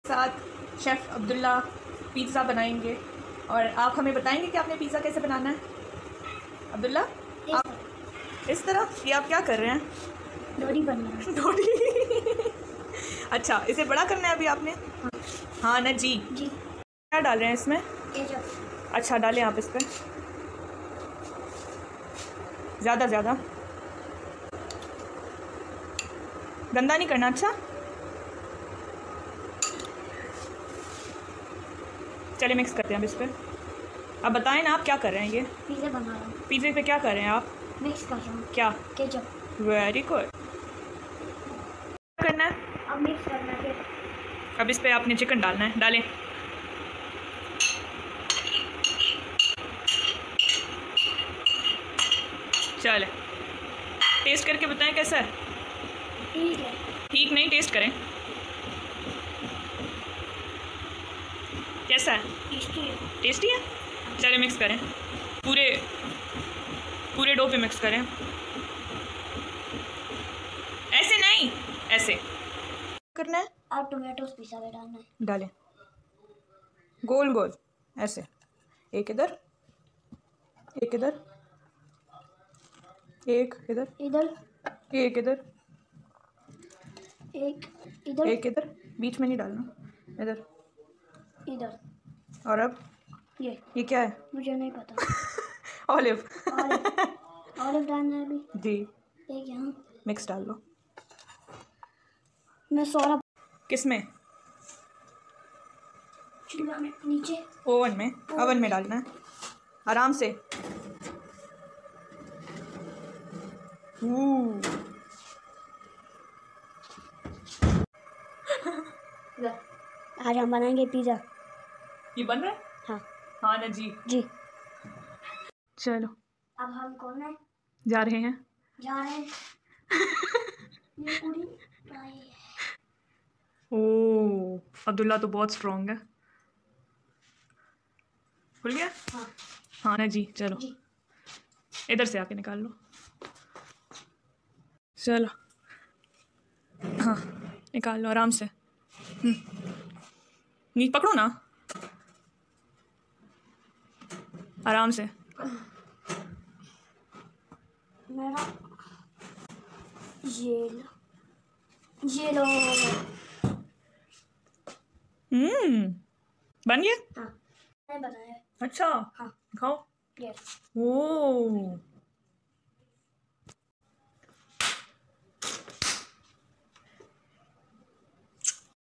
साथ chef Abdullah pizza बनाएंगे और आप हमें बताएंगे कि आपने पिज़्ज़ा कैसे बनाना है। अब्दुल्ला, आप इस तरह ये आप क्या कर रहे हैं? डोरी बनना है। डोरी अच्छा, इसे बड़ा करना है अभी आपने? हाँ ना जी। क्या डाल रहे हैं इसमें? केचप। अच्छा, डालें आप इस पर ज़्यादा ज़्यादा, गंदा नहीं करना। अच्छा चलिए मिक्स करते हैं अब इस पर। अब बताएं ना आप क्या कर रहे हैं? ये पिज़्ज़ा बना रहा हूँ। पिज़्ज़े पे क्या कर रहे हैं आप? मिक्स कर रहा हूँ। क्या? केचप। Very good. करना है अब मिक्स करना है। अब इस पे आपने चिकन डालना है, डालें। चले टेस्ट करके बताएं कैसा है। ठीक है। ठीक नहीं, टेस्ट करें कैसा है। टेस्टी है। टेस्टी है। चले मिक्स करें, पूरे पूरे डो पे मिक्स करें। ऐसे नहीं, ऐसे करना है। अब टोमेटोस पिज़्ज़ा में डालना है। डालें गोल गोल ऐसे, एक इधर एक इधर, एक इधर इधर एक इधर, एक इधर, एक इधर, बीच में नहीं डालना, इधर इधर। और अब ये क्या है? मुझे नहीं पता। ऑलिव। ऑलिव डालना है अभी जी। एक यहाँ मिक्स डाल लो। मैं सोना किस में? चूल्हा में नीचे ओवन में। ओवन में डालना है आराम से। आज हम बनाएंगे पिज़्ज़ा। ये बन रहा है? हाँ हाँ ना जी। चलो अब हम कौन है जा रहे हैं ये पूरी फ्राई है। ओ अब्दुल्ला तो बहुत स्ट्रॉन्ग है। खुल गया? हाँ। हाँ ना जी। चलो इधर से आके निकाल लो। चलो हाँ निकाल लो आराम से। नीचे पकड़ो ना आराम से। मेरा ये लो बन गया? हाँ मैं बनाया। अच्छा हाँ खाओ। ये ओ